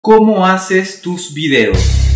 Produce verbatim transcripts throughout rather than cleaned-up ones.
¿Cómo haces tus videos?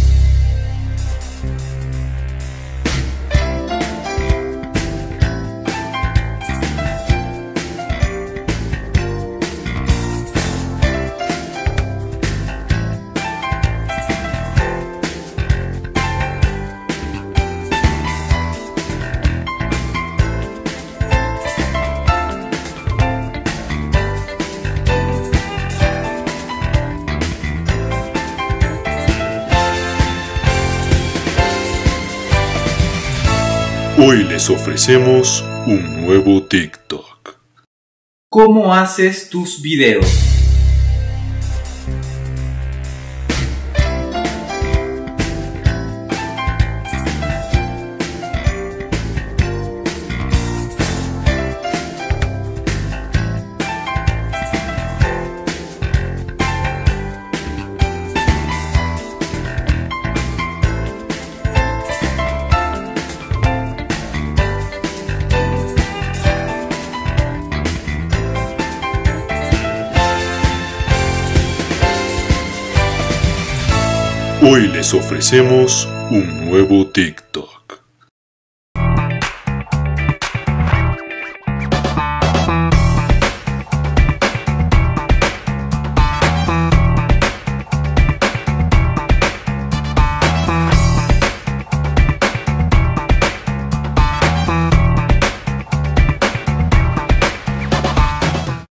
Hoy les ofrecemos un nuevo TikTok. ¿Cómo haces tus videos? Hoy les ofrecemos un nuevo TikTok.